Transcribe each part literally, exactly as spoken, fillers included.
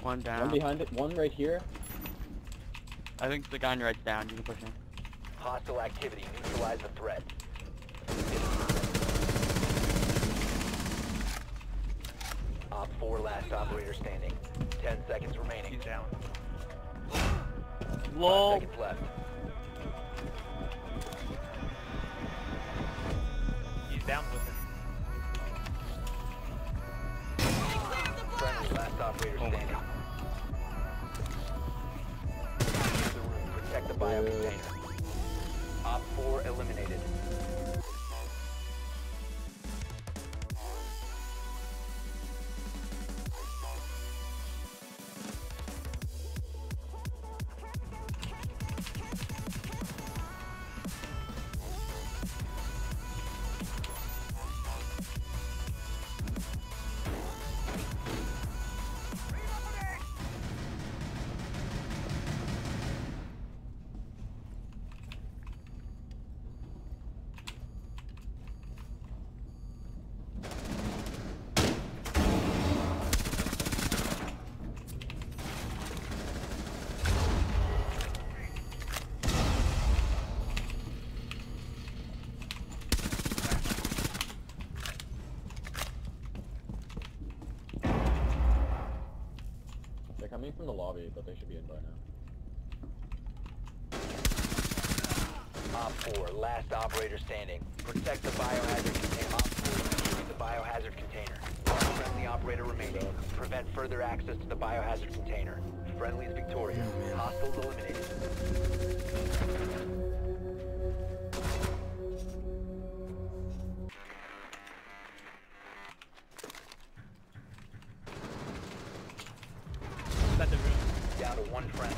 One down. One behind it, one right here. I think the guy on your right's down. You can push him. Hostile activity. Neutralize the threat. Op four last operator standing. Ten seconds remaining. He's down. Lol. Five seconds left. He's down with him. Friendly last operator Oh my standing. Use the room. Protect the bio container. Op four eliminated. They're coming from the lobby, but they should be in by now. Op four, last operator standing. Protect the biohazard container. Op four, retrieve the biohazard container. One friendly operator remaining. Prevent further access to the biohazard container. Friendlies victorious. Hostiles eliminated. Inside the room. Down to one friend.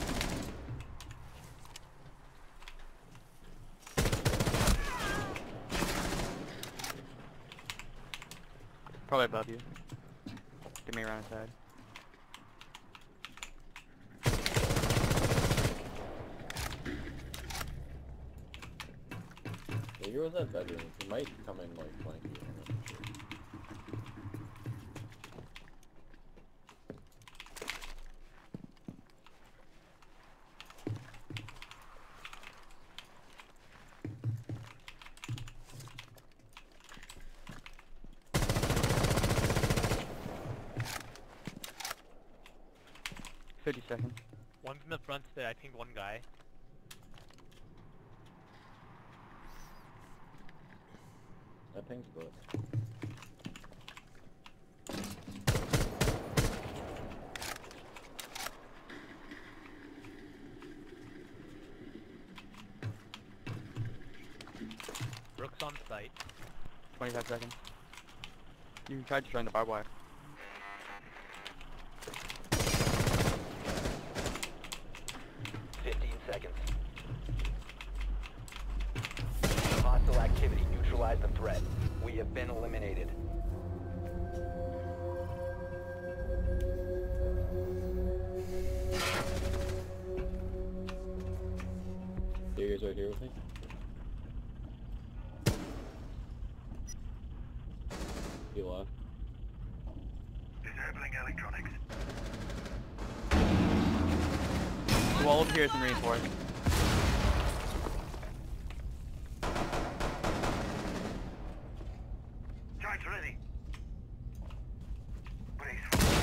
Probably above you. Give me around inside. Yeah, he was at bedroom. He might come in like flank you. Fifty seconds. One from the front there, I think one guy. That thing's broke. Brooks on site. Twenty-five seconds. You can try destroying the barbed wire. Fifteen seconds. Hostile activity. Neutralize the threat. We have been eliminated. You guys right here with me? He left. Disabling electronics. The wall over here isn't reinforced. Charge ready. Brace.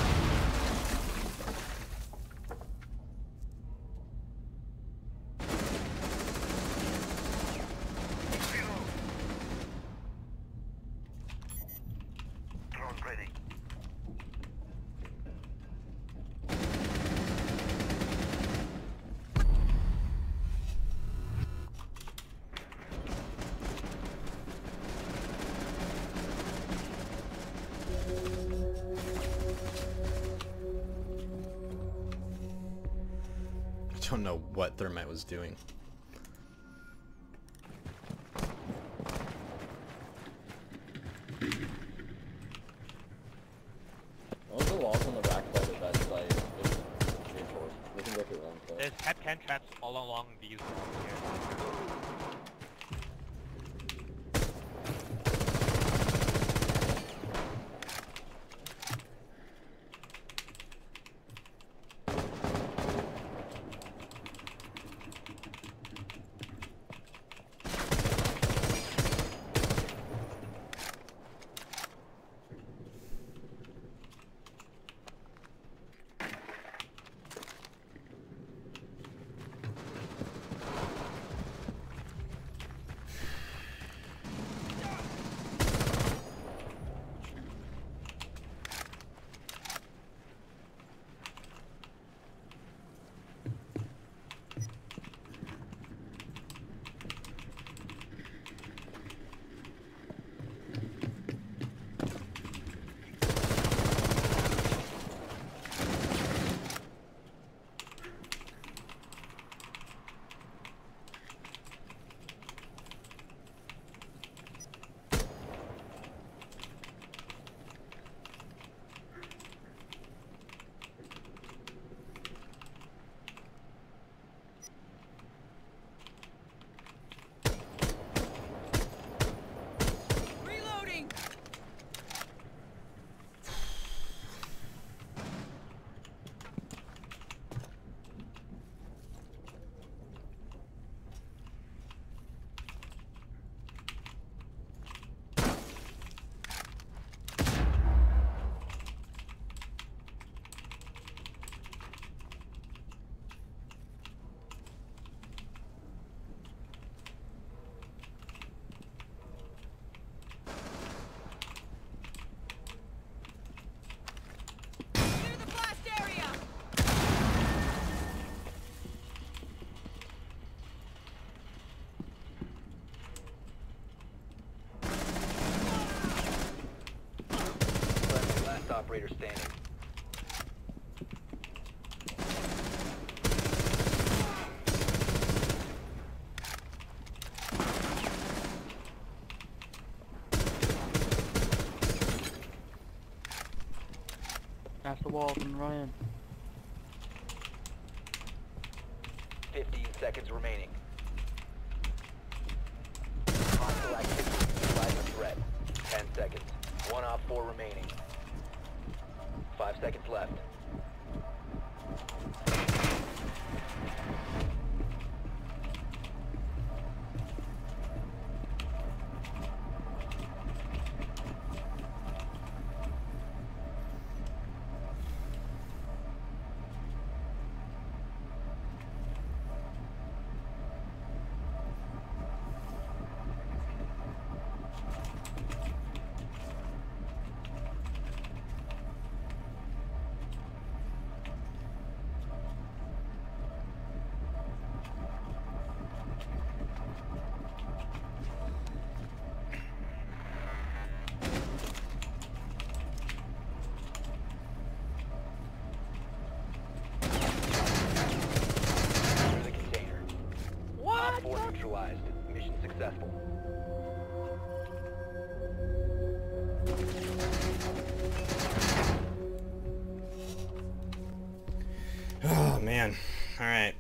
Reload. Drone ready. I don't know what Thermite was doing. All the walls on the back side of that site is reinforced. We can go through them. So. There's cat can traps all along these walls here. operator standing. Past the walls and Ryan. fifteen seconds remaining. Hostile activity. Neutralize the threat. ten seconds. One op four remaining. Five seconds left. Four neutralized. Mission successful. Oh man. All right.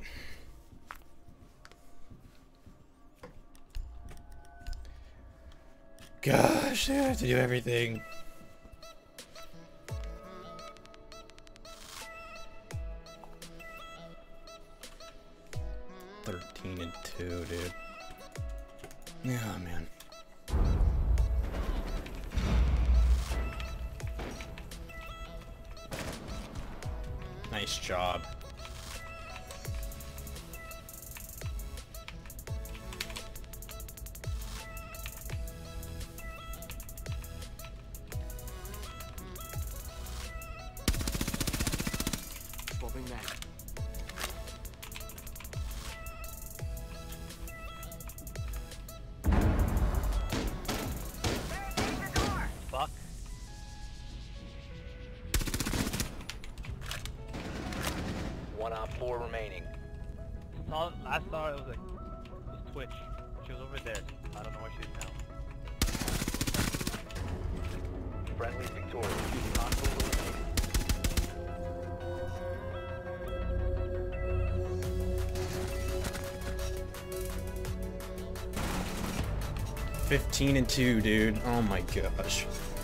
Gosh, I have to do everything. thirteen and two, dude. Yeah, man. Nice job. Swapping that. Fuck. One op four remaining. Saw, last saw it was like, it was Twitch. She was over there. I don't know where she is now. Friendly's victorious. Hostile eliminated. fifteen and two, dude. Oh my gosh.